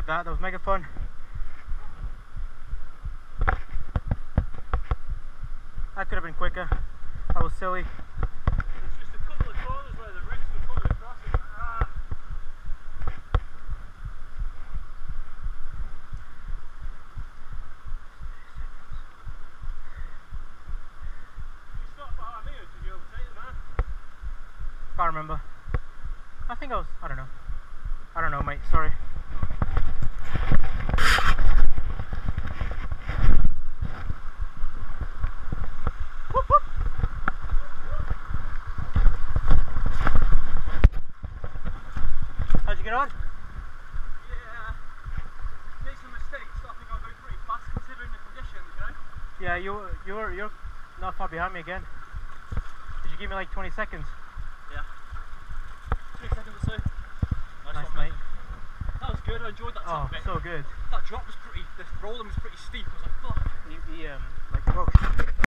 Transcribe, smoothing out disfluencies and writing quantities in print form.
good that was mega fun. That could have been quicker. That was silly. There's just a couple of corners where the roots were coming across and You stopped behind me or did you overtake the man? Can't remember. I think I was, I don't know mate, sorry. Whoop, whoop. How'd you get on? Yeah, made some mistakes, so I think I'll go pretty fast considering the conditions, you know? Yeah, you're not far behind me again. Did you give me like 20 seconds? Yeah. 3 seconds or so. Nice one, mate. That was good, I enjoyed that top Oh, bit. so good. That drop was pretty, the rolling was pretty steep, I was like, fuck. He like, whoa.